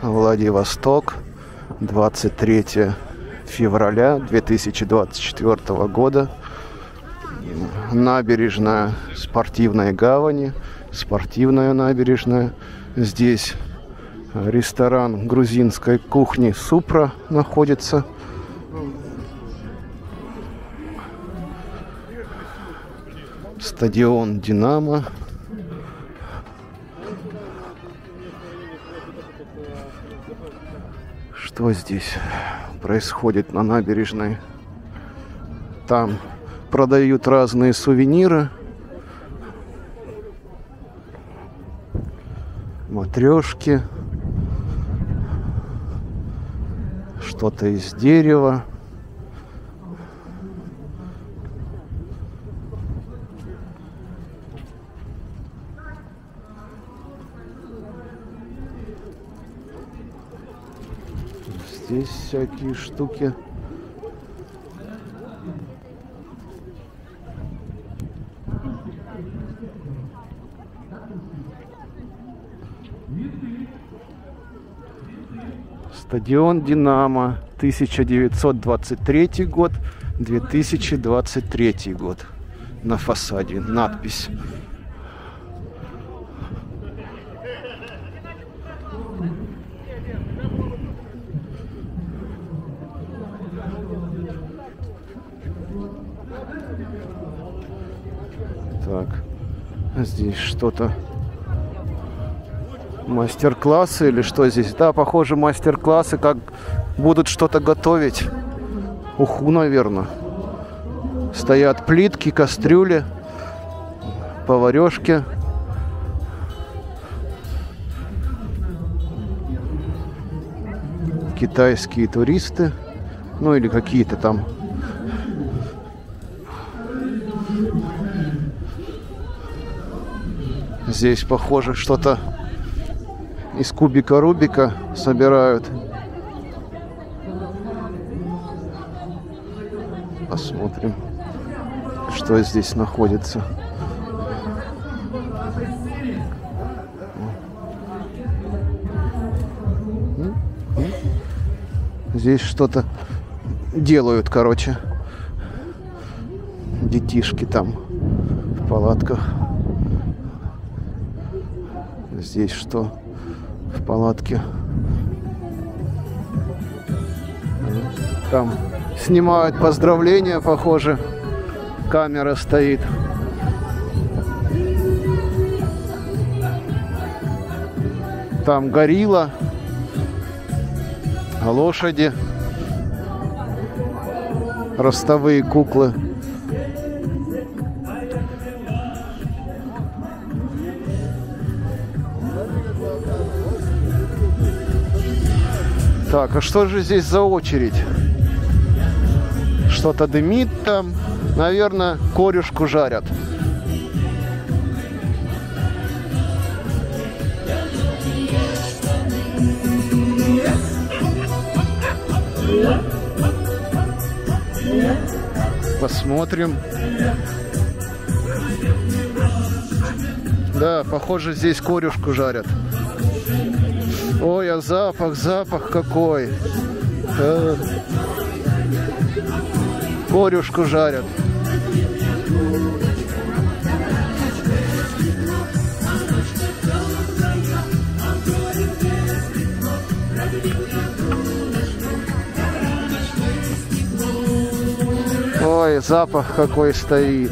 Владивосток, 23 февраля 2024 года. Набережная спортивной гавани, спортивная набережная. Здесь ресторан грузинской кухни Супра находится. Стадион Динамо. Что здесь происходит на набережной? Там продают разные сувениры. Матрешки. Что-то из дерева. Здесь всякие штуки. Стадион Динамо, 1923 год, 2023 год. На фасаде надпись. Так, здесь что-то. Мастер-классы или что здесь? Да, похоже, мастер-классы, как будут что-то готовить. Уху, наверное. Стоят плитки, кастрюли, поварешки. Китайские туристы. Ну или какие-то там. Здесь, похоже, что-то из кубика Рубика собирают. Посмотрим, что здесь находится. Здесь что-то делают, короче. Детишки там в палатках. Здесь что? В палатке. Там снимают поздравления, похоже. Камера стоит. Там горилла, лошади, ростовые куклы. Так, а что же здесь за очередь? Что-то дымит там. Наверное, корюшку жарят. Посмотрим. Да, похоже, здесь корюшку жарят. Ой, а запах какой. Корюшку жарят. Ой, запах какой стоит.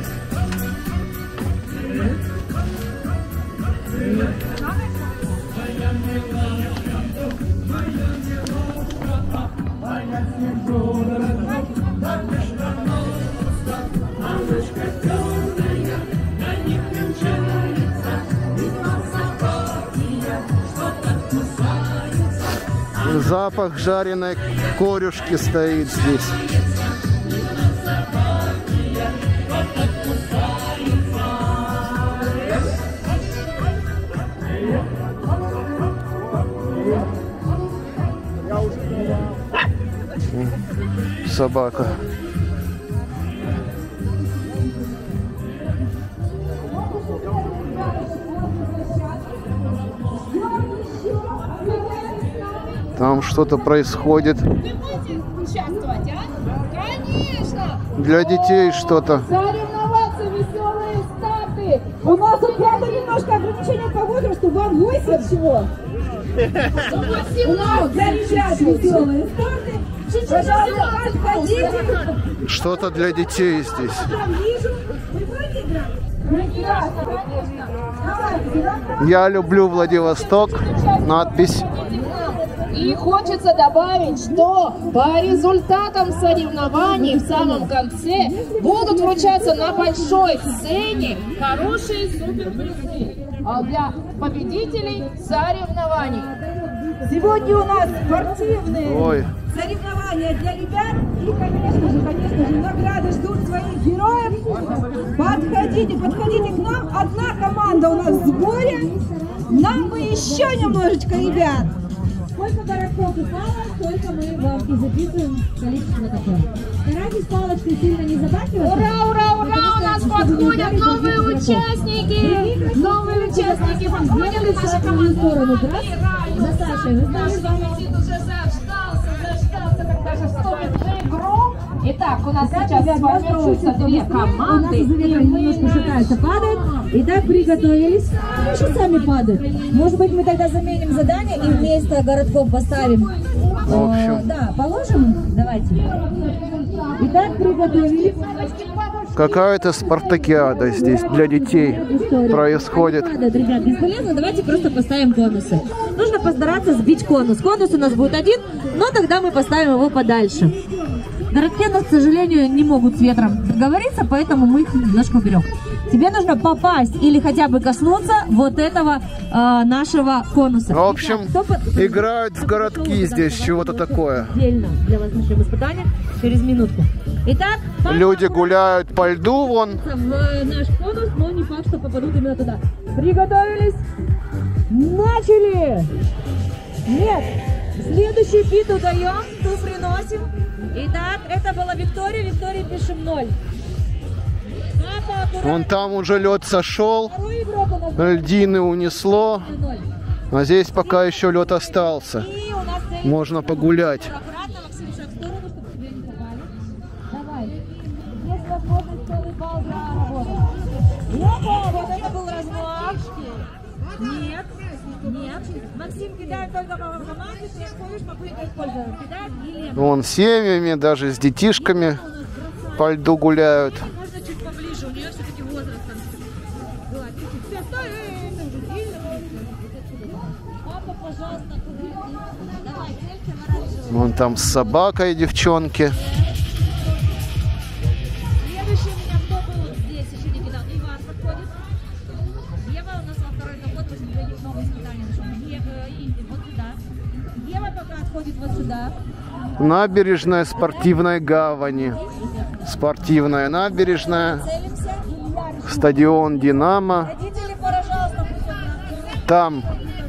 Запах жареной корюшки стоит здесь. Собака. Там что-то происходит. Вы будете участвовать, а? Конечно! Для детей что-то. Соревноваться, веселые старты! У нас тут, правда, немножко ограничения по возрасту, вам 8 всего. У нас для ребят веселые старты. Пожалуйста, подходите. Что-то для детей здесь. Там вижу. Вы будете играть? Я люблю Владивосток. Надпись. И хочется добавить, что по результатам соревнований в самом конце будут вручаться на большой сцене хорошие суперпризы для победителей соревнований. Сегодня у нас спортивные соревнования для ребят. И, конечно же, награды ждут своих героев. Подходите к нам. Одна команда у нас в сборе. Нам бы еще немножечко, ребят. Сколько городков и палок, столько мы вам и записываем количество такое. Старайтесь палочкой сильно не забрасывать. Ура, ура, ура! У нас подходят новые участники! Новые участники подходят в нашу команду. За Сашей. Наш комитет уже заждался, когда же вступит в игру. Итак, у нас сейчас сформируются две команды. У нас из-за ветра немножко шатается, падает. Итак, приготовились. Еще сами падают. Может быть, мы тогда заменим задание и вместо городков поставим. В общем. Да, положим? Давайте. Итак, приготовились. Какая-то спартакиада здесь для детей происходит. Ребят, бесполезно, давайте просто поставим конусы. Нужно постараться сбить конус. Конус у нас будет один, но тогда мы поставим его подальше. Городки у нас, к сожалению, не могут с ветром договориться, поэтому мы их немножко уберем. Тебе нужно попасть или хотя бы коснуться вот этого нашего конуса. В общем, играют в городки здесь, чего-то такое. Отдельно для вас начнем испытание через минутку. Итак, люди гуляют по льду вон. В наш конус, но не факт, что попадут именно туда. Приготовились? Начали! Нет! Следующий биту даем, ту приносим. Итак, это была Виктория. Виктории пишем 0. Вон там уже лед сошел. Второй игрок у нас Льдины унесло. 0. А здесь пока еще лед остался. И у нас Можно погулять. аккуратно, Максим, шаг в сторону, чтобы тебе не попали. Давай. Есть возможность целый балл заработать. Опа, вот это был размах. Нет, нет. Максим, кидаем только по команде, ты отходишь, попытка использовать. Кидаем или... Вон семьями, даже с детишками по льду гуляют. Можно чуть поближе, у нее все-таки возраст там. Все, стой, это уже сильно. Папа, пожалуйста, аккуратнее. Давай, крепче, оранжевый. Вон там с собакой девчонки. Следующий у меня кто был здесь, еще не кидал? Иван подходит. Ева у нас во второй заход, после для них новое испытание. Вот сюда. Ева пока отходит вот сюда. Набережная спортивной гавани. Спортивная набережная. Целимся. Стадион «Динамо». Родители, пожалуйста, Там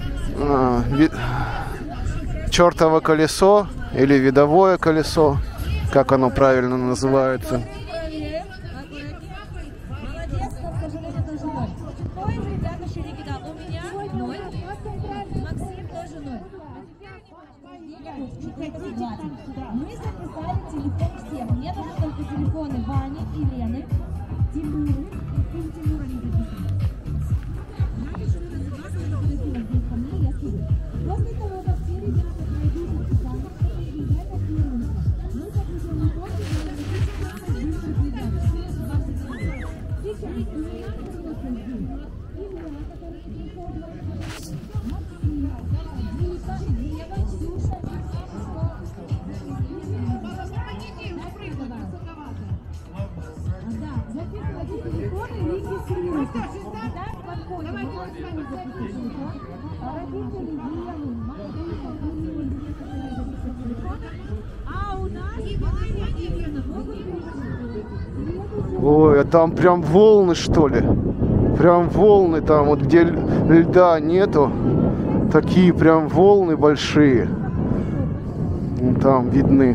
чертово колесо или видовое колесо, как оно правильно называется. проверяем. Молодец, но, к сожалению, тоже 0. Кто из ребят еще не кидал? У меня 0. Максим тоже 0. Мы записали телефон всем. Мне нужны только телефоны Вани и Лены. Тимуры. Тимура не записали. Значит, что вы записываете здесь ко мне, я скажу. После того, как все ребята пройдут написание, ребята первенство. Мы запишем на конкурс, Ой, а там прям волны, что ли? Прям волны там, вот где льда нету. Такие прям волны большие. Вон там видны.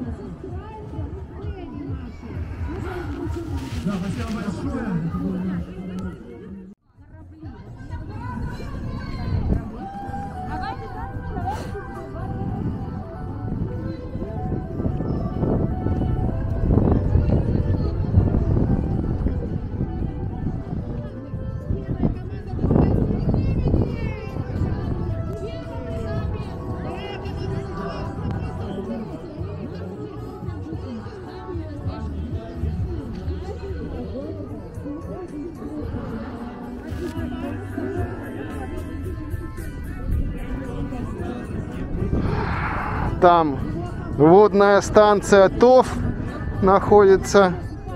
Да, спасибо большое. Там водная станция ТОВ находится.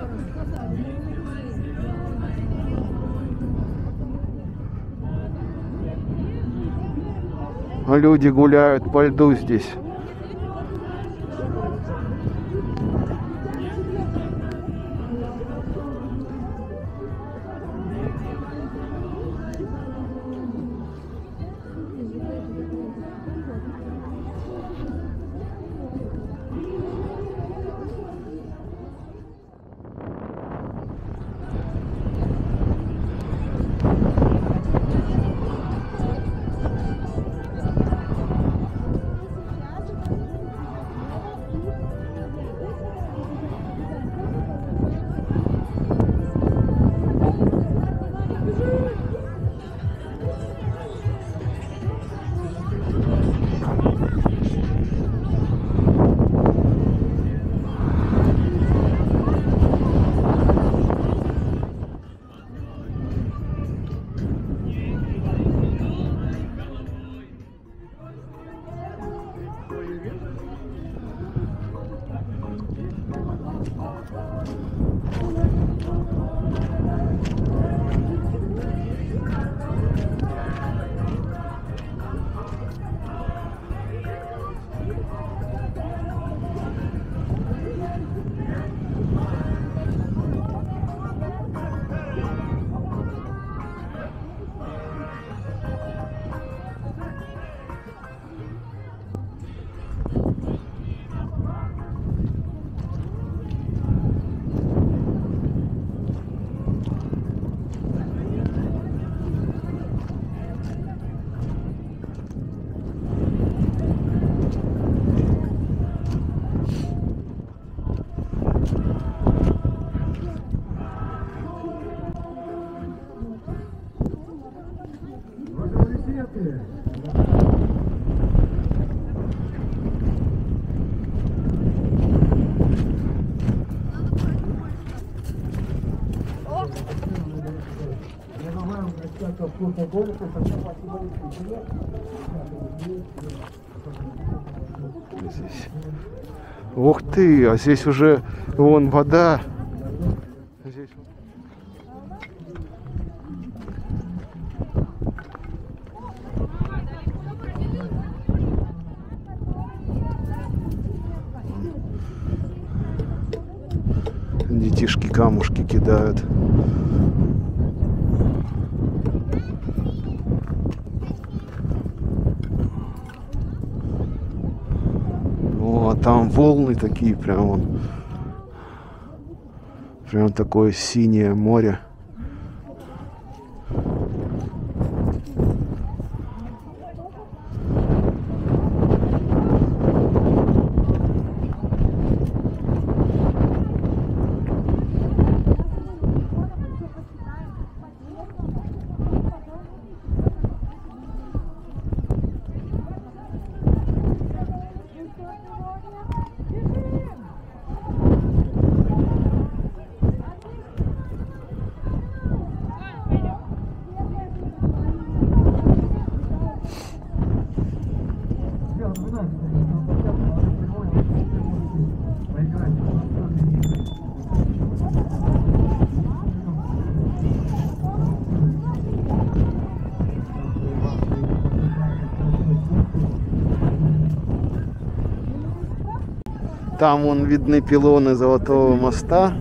Люди гуляют по льду здесь. Здесь. Ух ты, а здесь уже вон вода. Здесь... Детишки камушки кидают. О, там волны такие, прям вон. Прям такое синее море. Там вон видны пилоны Золотого моста.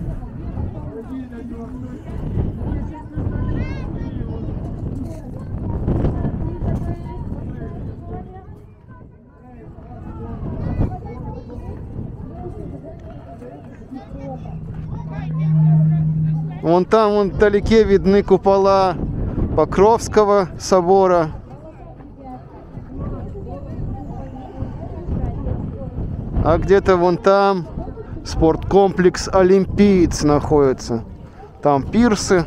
Вон там, вон вдалеке видны купола Покровского собора. А где-то вон там спорткомплекс Олимпиец находится. Там пирсы.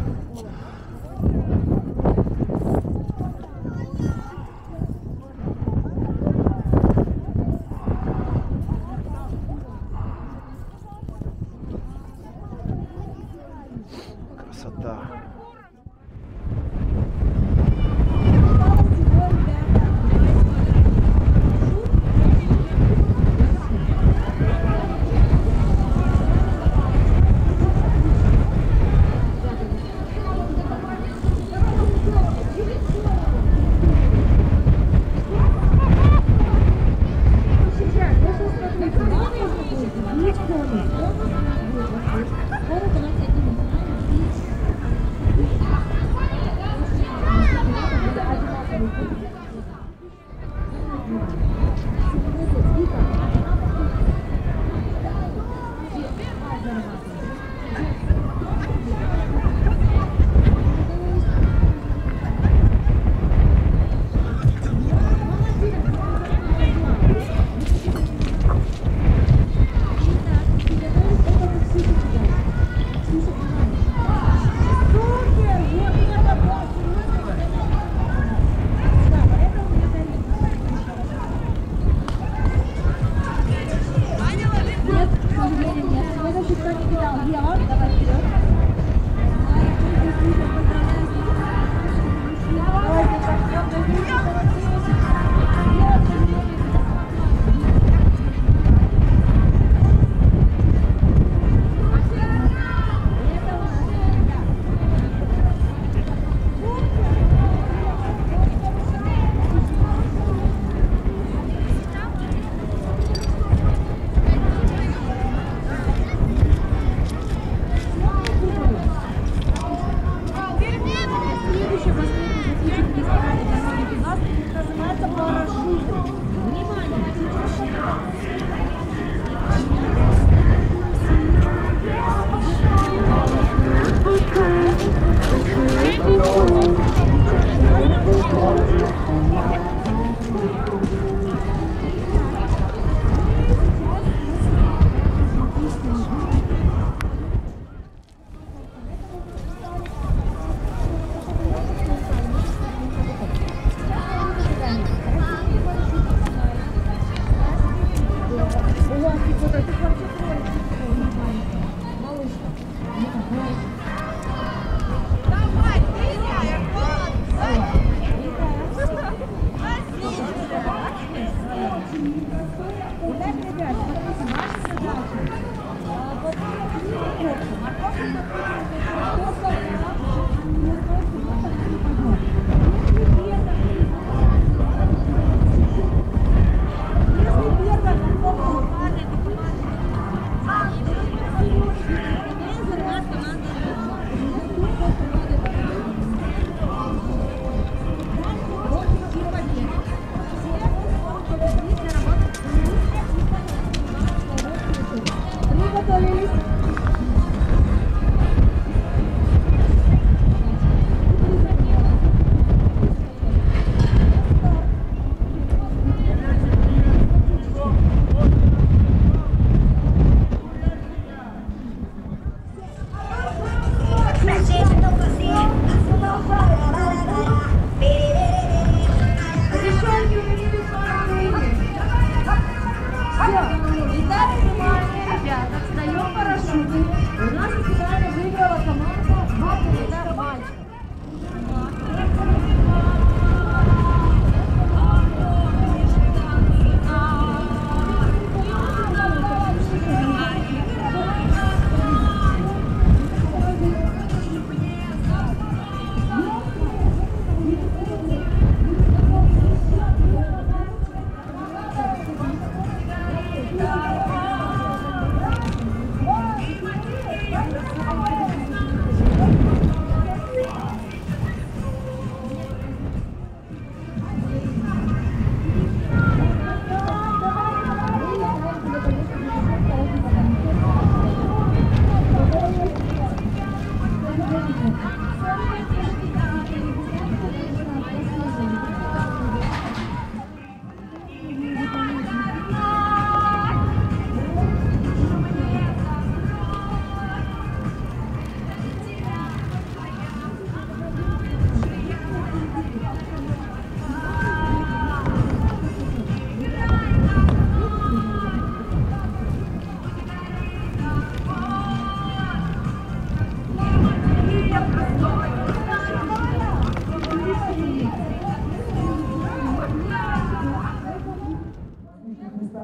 Красота.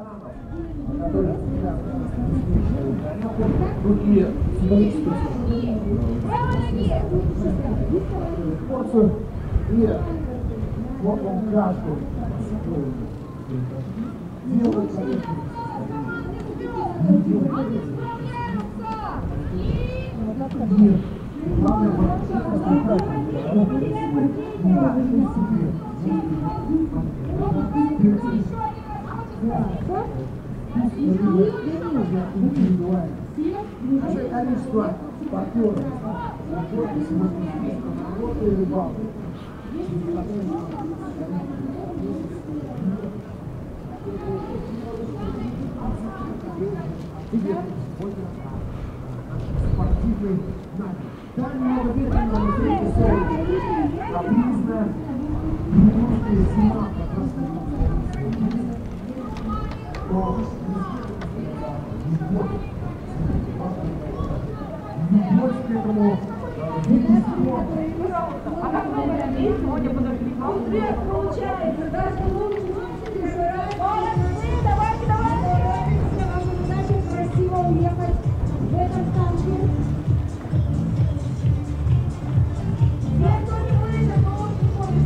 Руки символические. Порцию. И вот он каждый. Большое количество партнеров работы и рыбалки. Спортивный навык. Там много ветрено, но все капризно, минутки, зима, как раз любовь к этому виду спорта. А как много людей сегодня подошли к вам? Получается, даже лучше, давайте, наша задача красиво уехать в этом танке. Никто не выйдет, но он не может